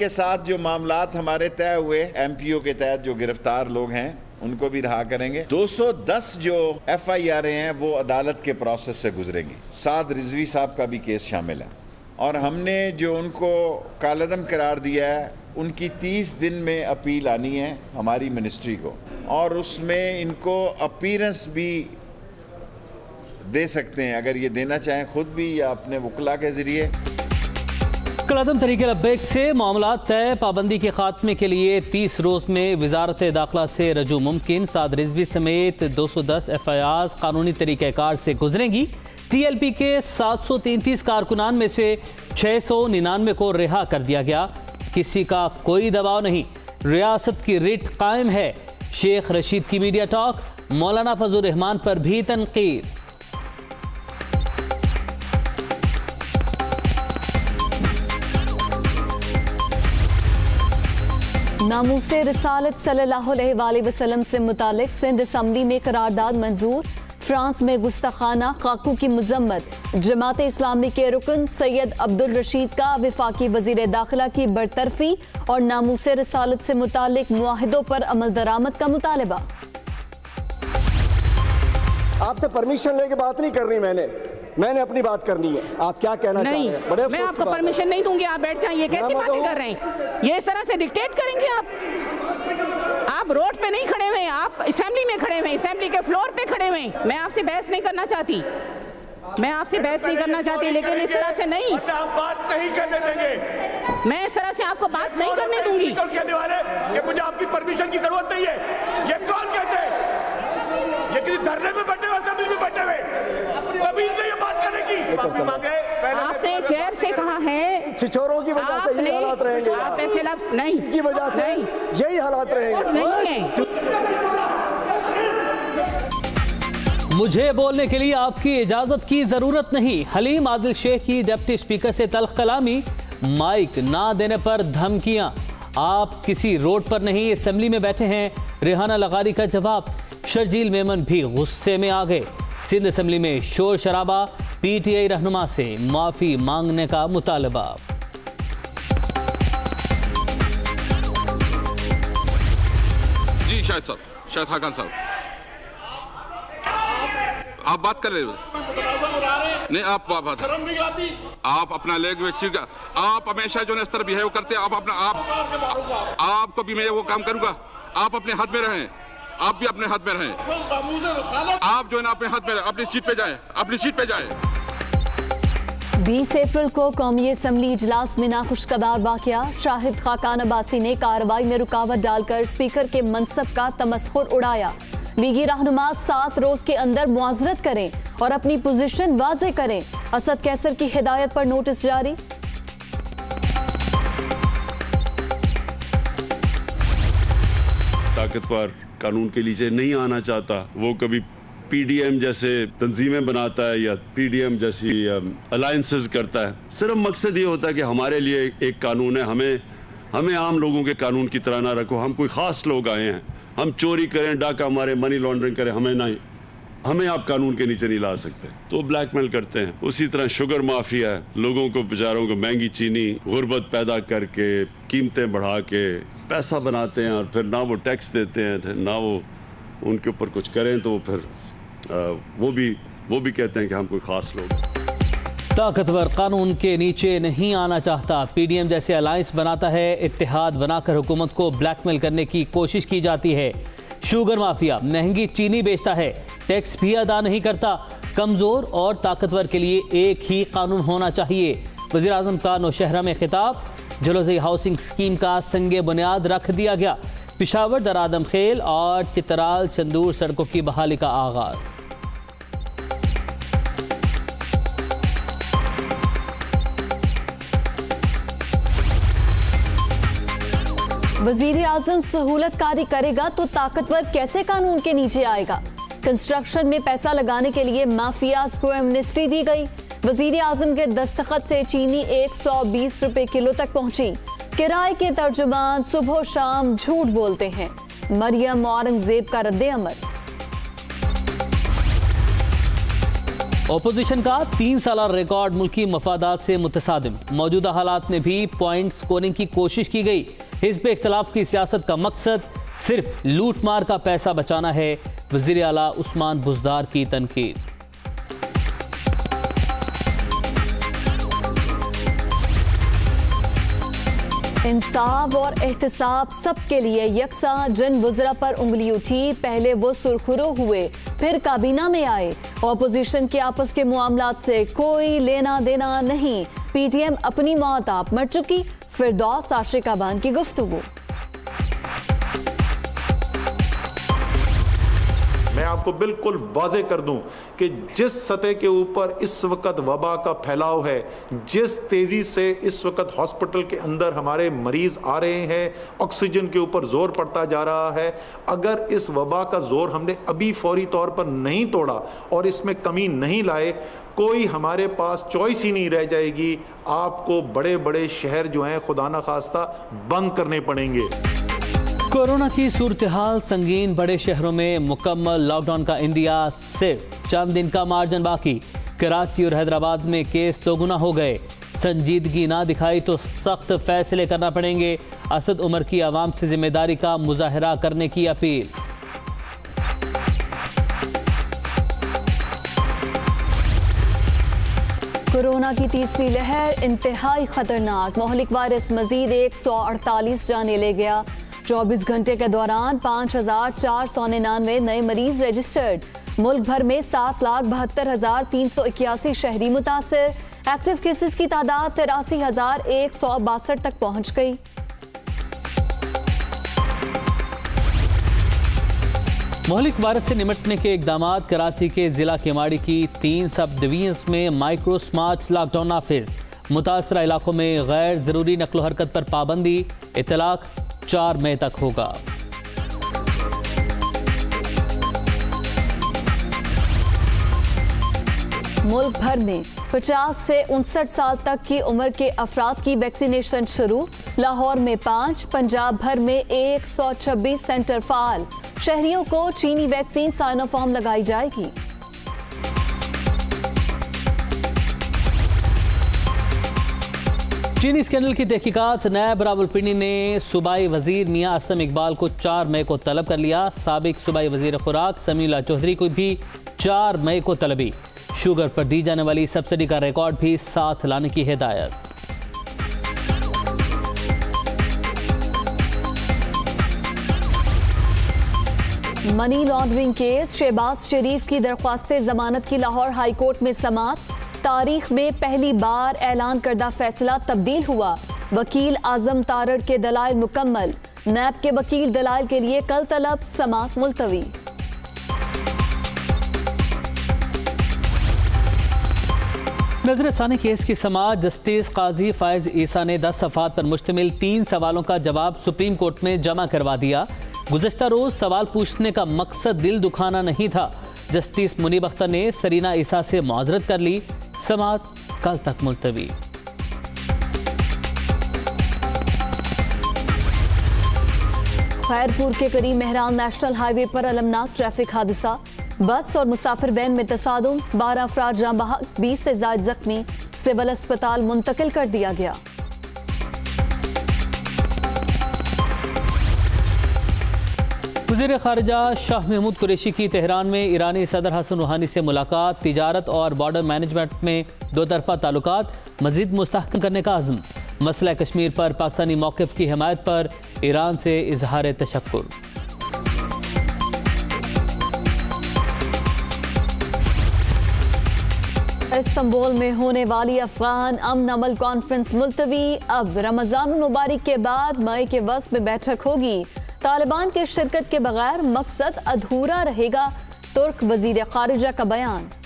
के साथ जो मामलात हमारे तय हुए MPO के तहत जो गिरफ्तार लोग हैं उनको भी रहा करेंगे। 210 जो FIR हैं वो अदालत के प्रोसेस से गुजरेंगी। साद रिजवी साहब का भी केस शामिल है और हमने जो उनको कालअदम करार दिया है उनकी 30 दिन में अपील आनी है हमारी मिनिस्ट्री को, और उसमें इनको अपीयरेंस भी दे सकते हैं अगर ये देना चाहें खुद भी या अपने वकला के जरिए। कालअदम तरीके लब्बैक से मामला तय। पाबंदी के खात्मे के लिए 30 रोज में वजारत दाखिला से रजू मुमकिन। साद रिजवी समेत 210 FIR कानूनी तरीक़ेकार से गुजरेंगी। TLP के 733 कारकुनान में से 699 को रिहा कर दिया गया। किसी का कोई दबाव नहीं, रियासत की रिट कायम है। शेख रशीद की मीडिया टॉक। मौलाना फजल रहमान पर भी तनकीद। नामूसे रिसालत सल्लल्लाहु अलैहि वसल्लम से मुतालिक सिंध असम्बली में करारदाद मंजूर। फ्रांस में गुस्ताखाना खाकू की मजम्मत। जमात इस्लामी के रुकन सैयद अब्दुल रशीद का वफाकी वजीर दाखिला की बरतरफी और नामूसे रिसालत से मुतालिक मुआहिदों पर अमल दरामद का मुतालबा। आपसे परमिशन लेके बात नहीं करनी, मैंने अपनी बात करनी है। आप क्या कहना चाह रहे हैं? बड़े मैं आपको परमिशन नहीं दूंगी, आप बैठ जाइए। कैसी बातें कर रहे हैं? ये इस तरह से डिक्टेट करेंगे आप रोड पे नहीं खड़े हुए, आप असेंबली में खड़े हुए, असेंबली के फ्लोर पे खड़े हुए। मैं आपसे बहस नहीं करना चाहती, लेकिन इस तरह से नहीं, बात नहीं करने देंगे। मैं इस तरह से आपको बात नहीं करने दूंगी। कहने वाले कि मुझे आपकी परमिशन की जरूरत नहीं है, ये कौन कहते हैं? ये किसी धरने में बैठे हुए, असेंबली में बैठे हुए, तमीज नहीं है बात करने की। आपने चेयर से कहा है छिछोरों की वजह से यही हालात रहेंगे। आप ऐसे लफ्ज नहीं की वजह से यही हालात रहेंगे। नहीं है। मुझे बोलने के लिए आपकी इजाजत की जरूरत नहीं। हलीम आदिल शेख की डिप्टी स्पीकर से तल्ख कलामी। माइक ना देने पर धमकियां। आप किसी रोड पर नहीं, असेंबली में बैठे हैं। रेहाना लगारी का जवाब। शर्जील मेमन भी गुस्से में आ गए। सिंध असेंबली में शोर शराबा। PTI रहनुमा से माफी मांगने का मुतालबा। जी शायद खान साहब आप बात कर रहे हो? नहीं, आप बात आप अपना लैंग्वेज का आप हमेशा जो इस तरह बिहेव करते हैं, आप अपना आपको भी मैं वो काम करूंगा। आप अपने हाथ में रहें, आप भी अपने हाथ में रहें। आप जो है ना अपने हाथ में अपनी सीट पे जाएं, अपनी सीट पे जाएं। 20 अप्रैल को कौमी असम्बली इजलास में नाखुशगवार वाकया। शाहिद खाकान अब्बासी ने कार्रवाई में रुकावट डालकर स्पीकर के मनसब का तमस्खुर उड़ाया। लीगी रहनुमा 7 रोज के अंदर मुआजरत करें और अपनी पोजीशन वाजे करें। असद कैसर की हिदायत पर नोटिस जारी। ताकतवर कानून के नीचे नहीं आना चाहता, वो कभी PDM जैसे तंजीमें बनाता है या PDM जैसी अलायंसेस करता है। सिर्फ मकसद ये होता है कि हमारे लिए एक कानून है, हमें आम लोगों के कानून की तरह ना रखो। हम कोई ख़ास लोग आए हैं, हम चोरी करें, डाका मारें, मनी लॉन्ड्रिंग करें, हमें आप कानून के नीचे नहीं ला सकते। तो ब्लैकमेल करते हैं। उसी तरह शुगर माफिया है, लोगों को बेचारों को महंगी चीनी गुर्बत पैदा करके कीमतें बढ़ा के पैसा बनाते हैं और फिर ना वो टैक्स देते हैं, ना वो उनके ऊपर कुछ करें तो फिर वो भी कहते हैं कि हम कोई ख़ास लोग। ताकतवर कानून के नीचे नहीं आना चाहता। PDM जैसे अलायंस बनाता है। इत्तेहाद बनाकर हुकूमत को ब्लैकमेल करने की कोशिश की जाती है। शुगर माफिया महंगी चीनी बेचता है, टैक्स भी अदा नहीं करता। कमज़ोर और ताकतवर के लिए एक ही कानून होना चाहिए। वज़ीर आज़म का नौशहरा में खिताब। जलोज़ई हाउसिंग स्कीम का संगे बुनियाद रख दिया गया। पिशावर दरादम खेल और चित्राल संदूर सड़कों की बहाली का आगाज। वजीर आजम सहूलत कारी करेगा तो ताकतवर कैसे कानून के नीचे आएगा। कंस्ट्रक्शन में पैसा लगाने के लिए माफियाज को एमनेस्टी दी गई। वजीर आजम के दस्तखत से चीनी 120 रुपए किलो तक पहुंची। किराए के तर्जुमान सुबह शाम झूठ बोलते हैं। मरियम औरंगजेब का रद्द अमल। ओपोजिशन का 3 साला रिकॉर्ड मुल्की मफादात से मुतसादिम। मौजूदा हालात में भी पॉइंट स्कोरिंग की कोशिश की गई। हिज़्ब इख्तिलाफ की सियासत का मकसद सिर्फ लूट मार का पैसा बचाना है। वज़ीर आला उस्मान बुज़दार की तनकीद। इंसाफ और एहतसाब सबके लिए यकसा। जिन वज़रा पर उंगली उठी पहले वो सुरखुरो हुए फिर काबीना में आए। ऑपोजिशन के आपस के मामलात से कोई लेना देना नहीं। पीटीएम अपनी मौत आप मर चुकी। फिरदौस आशिकाबान की गुफ्तगू। मैं आपको बिल्कुल वाज़े कर दूं कि जिस सतह के ऊपर इस वक्त वबा का फैलाव है, जिस तेज़ी से इस वक्त हॉस्पिटल के अंदर हमारे मरीज़ आ रहे हैं, ऑक्सीजन के ऊपर ज़ोर पड़ता जा रहा है, अगर इस वबा का ज़ोर हमने अभी फौरी तौर पर नहीं तोड़ा और इसमें कमी नहीं लाए, कोई हमारे पास चॉइस ही नहीं रह जाएगी। आपको बड़े बड़े शहर जो हैं खुदा न खास्ता बंद करने पड़ेंगे। कोरोना की सूरत हाल संगीन। बड़े शहरों में मुकम्मल लॉकडाउन का इंदिया। सिर्फ चंद दिन का मार्जिन बाकी। कराची और हैदराबाद में केस दोगुना हो गए। संजीदगी ना दिखाई तो सख्त फैसले करना पड़ेंगे। असद उमर की आवाम से जिम्मेदारी का मुजाहरा करने की अपील। कोरोना की तीसरी लहर इंतहाई खतरनाक। मोहलिक वायरस मजीद 148 जाने ले गया। 24 घंटे के दौरान 5,499 नए मरीज रजिस्टर्ड। मुल्क भर में 7,72,381 शहरी मुतासिर। एक्टिव केसेस की तादाद 83,162 तक पहुंच गई। मोहलिक वायरस से निपटने के इकदाम। कराची के जिला केमाड़ी की 3 सब डिवीजन्स में माइक्रो स्मार्ट लॉकडाउन नाफिज। मुतासरा इलाकों में गैर जरूरी नकलो हरकत पर पाबंदी। इतलाक 4 मई तक होगा। मुल्क भर में 50 से 59 साल तक की उम्र के अफराद की वैक्सीनेशन शुरू। लाहौर में 5, पंजाब भर में 126 सेंटर फाल। शहरियों को चीनी वैक्सीन साइनोफार्म लगाई जाएगी। चीनी स्कैंडल की तहकीकात। नायब रावलपिंडी ने सूबाई वजीर मियां असम इकबाल को 4 मई को तलब कर लिया। साबिक सूबाई वजीर खुराक समीउल्लाह चौधरी को भी 4 मई को तलबी। शुगर पर दी जाने वाली सब्सिडी का रिकॉर्ड भी साथ लाने की हिदायत। Money laundering case. Shehbaz Sharif की दरख्वास्त जमानत की लाहौर हाई कोर्ट में समाअत। तारीख में पहली बार ऐलान करदा फैसला तब्दील हुआ। वकील आजम तारड़ के दलाइल मुकम्मल। नैब के वकील दलाइल के लिए कल तलब। समाअत मुलतवी। नजरसानी केस की समाअत। जस्टिस काजी फायज ईसा ने 10 सफ़ात पर मुश्तमिल 3 सवालों का जवाब सुप्रीम कोर्ट में जमा करवा दिया। गुज़श्ता रोज सवाल पूछने का मकसद दिल दुखाना नहीं था। जस्टिस मुनीब अख्तर ने सरीना ईसा से मुआज़रत कर ली। समाअत कल तक मुलतवी। खैरपुर के करीब मेहरान नेशनल हाईवे पर अलमनाक ट्रैफिक हादसा। बस और मुसाफिर वैन में तसादुम। 12 अफराद जाँ बहक, 20 से ज़ायद जख्मी। सिविल अस्पताल मुंतकिल कर दिया गया। वज़ीर ख़ारिजा शाह महमूद कुरैशी की तेहरान में ईरानी सदर हसन रूहानी से मुलाकात। तिजारत और बॉर्डर मैनेजमेंट में 2 तरफ़ा ताल्लुकात मज़ीद मुस्तहकम करने का अज़्म। मसला कश्मीर पर पाकिस्तानी मौक़िफ़ की हिमायत पर ईरान से इज़हार तशक्कुर। इस्तांबुल में होने वाली अफगान अमन अमल कॉन्फ्रेंस मुलतवी। अब रमज़ान मुबारक के बाद मई के वस्त में बैठक होगी। तालिबान के शिरकत के बगैर मकसद अधूरा रहेगा। तुर्क वज़ीर ख़ारिजा का बयान।